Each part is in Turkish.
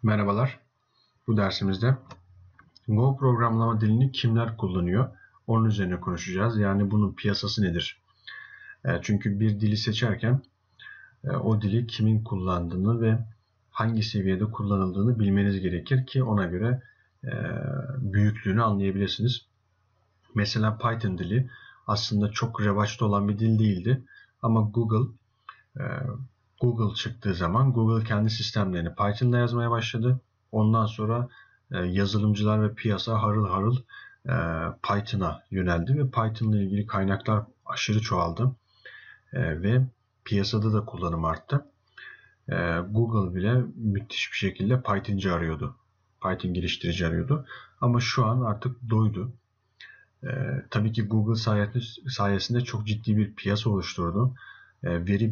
Merhabalar. Bu dersimizde Go programlama dilini kimler kullanıyor? Onun üzerine konuşacağız. Yani bunun piyasası nedir? Çünkü bir dili seçerken o dili kimin kullandığını ve hangi seviyede kullanıldığını bilmeniz gerekir ki ona göre büyüklüğünü anlayabilirsiniz. Mesela Python dili aslında çok revaçta olan bir dil değildi. Ama Google çıktığı zaman Google kendi sistemlerini Python'da yazmaya başladı. Ondan sonra yazılımcılar ve piyasa harıl harıl Python'a yöneldi ve Python'la ilgili kaynaklar aşırı çoğaldı ve piyasada da kullanım arttı. Google bile müthiş bir şekilde Python'cı arıyordu. Python geliştirici arıyordu. Ama şu an artık doydu. Tabii ki Google sayesinde çok ciddi bir piyasa oluşturdu. Veri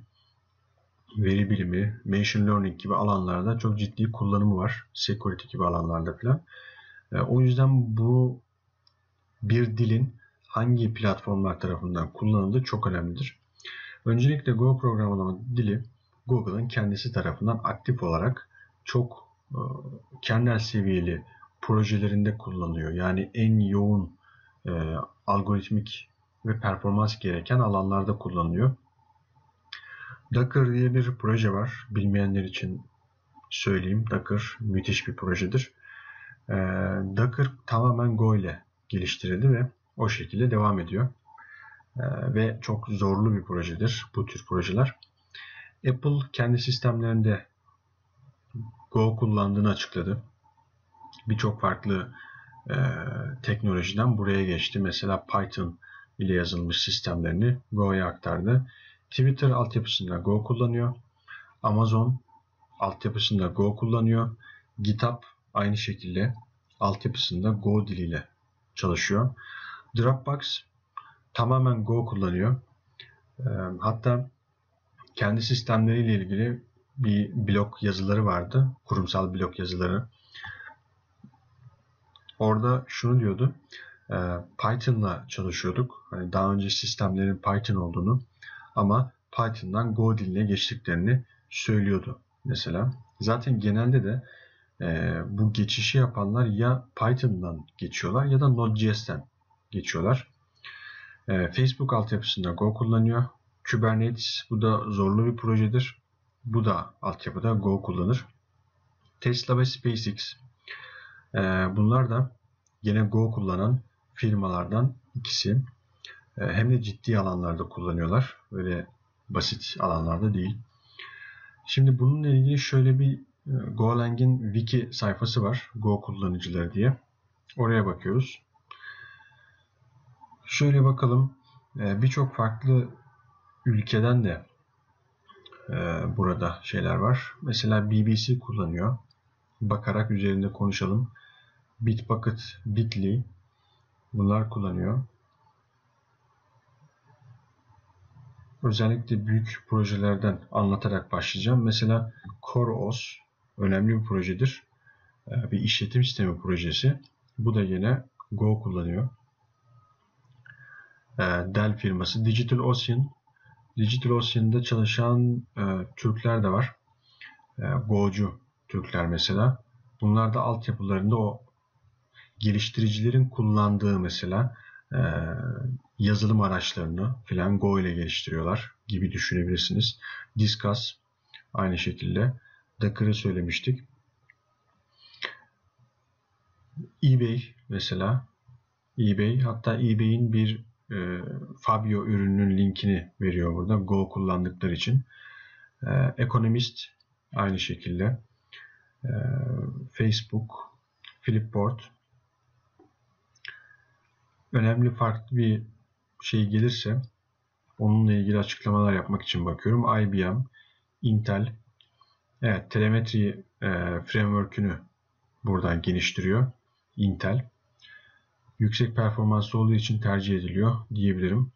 bilimi, machine learning gibi alanlarda çok ciddi kullanımı var. Security gibi alanlarda falan. O yüzden bu bir dilin hangi platformlar tarafından kullanıldığı çok önemlidir. Öncelikle Go programlama dili Google'ın kendisi tarafından aktif olarak çok kernel seviyeli projelerinde kullanılıyor. Yani en yoğun algoritmik ve performans gereken alanlarda kullanılıyor. Docker diye bir proje var. Bilmeyenler için söyleyeyim. Docker müthiş bir projedir. Docker tamamen Go ile geliştirildi ve o şekilde devam ediyor. Ve çok zorlu bir projedir bu tür projeler. Apple kendi sistemlerinde Go kullandığını açıkladı. Birçok farklı teknolojiden buraya geçti. Mesela Python ile yazılmış sistemlerini Go'ya aktardı. Twitter altyapısında Go kullanıyor. Amazon altyapısında Go kullanıyor. GitHub aynı şekilde altyapısında Go diliyle çalışıyor. Dropbox tamamen Go kullanıyor. Hatta kendi sistemleriyle ilgili bir blog yazıları vardı. Kurumsal blog yazıları. Orada şunu diyordu. Python'la çalışıyorduk. Hani daha önce sistemlerin Python olduğunu ama Python'dan Go diline geçtiklerini söylüyordu mesela. Zaten genelde de bu geçişi yapanlar ya Python'dan geçiyorlar ya da Node.js'ten geçiyorlar. Facebook altyapısında Go kullanıyor. Kubernetes bu da zorlu bir projedir. Bu da altyapıda Go kullanır. Tesla ve SpaceX bunlar da yine Go kullanan firmalardan ikisi. Hem de ciddi alanlarda kullanıyorlar. Öyle basit alanlarda değil. Şimdi bununla ilgili şöyle bir Golang'in wiki sayfası var. Go kullanıcıları diye. Oraya bakıyoruz. Şöyle bakalım. Birçok farklı ülkeden de burada şeyler var. Mesela BBC kullanıyor. Bakarak üzerinde konuşalım. Bitbucket, Bitly bunlar kullanıyor. Özellikle büyük projelerden anlatarak başlayacağım. Mesela CoreOS önemli bir projedir. Bir işletim sistemi projesi. Bu da yine Go kullanıyor. Dell firması DigitalOcean. DigitalOcean'da çalışan Türkler de var. Go'cu Türkler mesela. Bunlar da altyapılarında o geliştiricilerin kullandığı mesela yazılım araçlarını filan Go ile geliştiriyorlar gibi düşünebilirsiniz. Disqus aynı şekilde. Docker'ı söylemiştik. eBay mesela. eBay hatta eBay'in bir Fabio ürününün linkini veriyor burada Go kullandıkları için. Economist aynı şekilde. Facebook, Flipboard. Önemli farklı bir şey gelirse onunla ilgili açıklamalar yapmak için bakıyorum. IBM, Intel, evet telemetri framework'ünü buradan geliştiriyor. Intel. Yüksek performanslı olduğu için tercih ediliyor diyebilirim.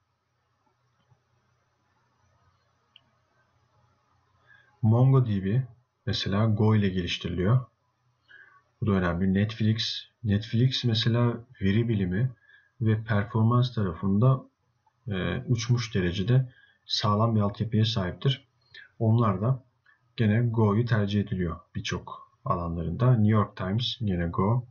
MongoDB mesela Go ile geliştiriliyor. Bu da önemli. Netflix mesela veri bilimi ve performans tarafında uçmuş derecede sağlam bir altyapıya sahiptir. Onlar da gene Go'yu tercih ediliyor birçok alanlarında. New York Times yine Go.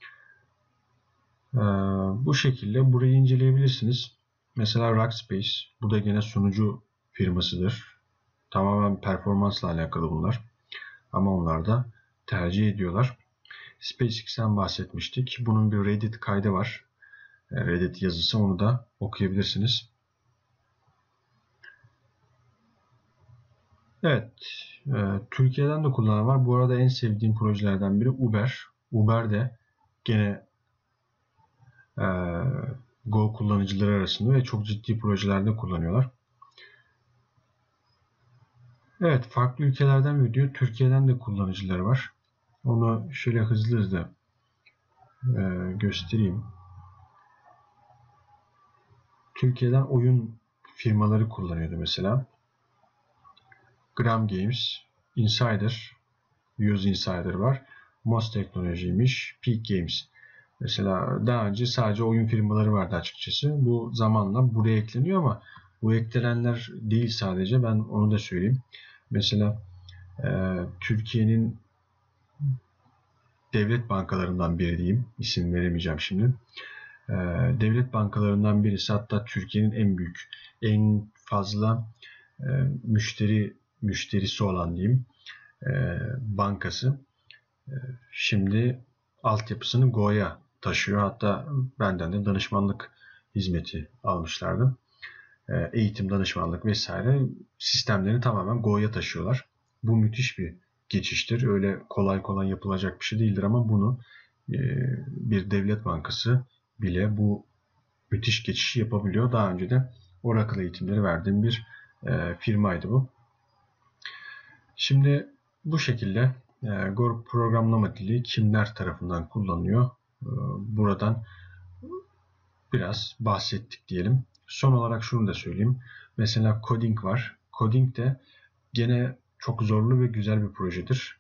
Bu şekilde burayı inceleyebilirsiniz. Mesela Rackspace, bu da gene sunucu firmasıdır. Tamamen performansla alakalı bunlar. Ama onlar da tercih ediyorlar. SpaceX'ten bahsetmiştik. Bunun bir Reddit kaydı var. Reddit yazısı, onu da okuyabilirsiniz. Evet, Türkiye'den de kullanan var. Bu arada en sevdiğim projelerden biri Uber. Uber de gene Go kullanıcıları arasında ve çok ciddi projelerde kullanıyorlar. Evet, farklı ülkelerden video, Türkiye'den de kullanıcıları var. Onu şöyle hızlı göstereyim. Türkiye'den oyun firmaları kullanıyordu mesela. Gram Games, Insider, Use Insider var. Most Teknolojiymiş, Peak Games. Mesela daha önce sadece oyun firmaları vardı açıkçası. Bu zamanla buraya ekleniyor ama bu eklenenler değil sadece. Ben onu da söyleyeyim. Mesela Türkiye'nin devlet bankalarından biri diyeyim. İsim veremeyeceğim şimdi. Devlet bankalarından birisi, hatta Türkiye'nin en büyük, en fazla müşterisi olan diyeyim bankası. Şimdi altyapısını Go'ya taşıyor. Hatta benden de danışmanlık hizmeti almışlardı. Eğitim, danışmanlık vesaire sistemlerini tamamen Go'ya taşıyorlar. Bu müthiş bir geçiştir. Öyle kolay kolay yapılacak bir şey değildir ama bunu bir devlet bankası bile bu müthiş geçişi yapabiliyor. Daha önce de Oracle eğitimleri verdiğim bir firmaydı bu. Şimdi bu şekilde Go programlama dili kimler tarafından kullanılıyor? Buradan biraz bahsettik diyelim. Son olarak şunu da söyleyeyim. Mesela coding var. Coding de gene çok zorlu ve güzel bir projedir.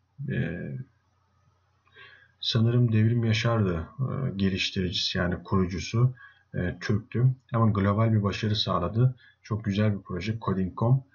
Sanırım Devrim Yaşar'dı geliştiricisi, yani kurucusu. Türk'tü. Ama global bir başarı sağladı. Çok güzel bir proje Coding.com.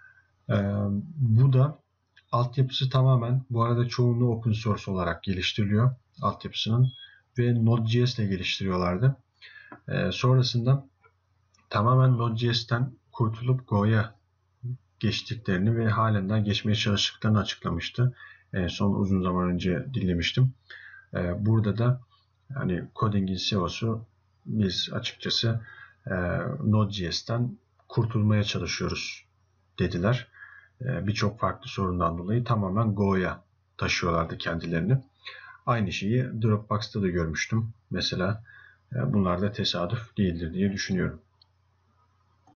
Bu da altyapısı tamamen, bu arada çoğunluğu open source olarak geliştiriliyor altyapısının ve Node.js ile geliştiriyorlardı. Sonrasında tamamen Node.js'ten kurtulup Go'ya geçtiklerini ve halen daha geçmeye çalıştıklarını açıklamıştı. Son uzun zaman önce dinlemiştim. Burada da yani coding'in CEO'su, biz açıkçası Node.js'ten kurtulmaya çalışıyoruz dediler. Birçok farklı sorundan dolayı tamamen Go'ya taşıyorlardı kendilerini. Aynı şeyi Dropbox'ta da görmüştüm. Mesela bunlar da tesadüf değildir diye düşünüyorum.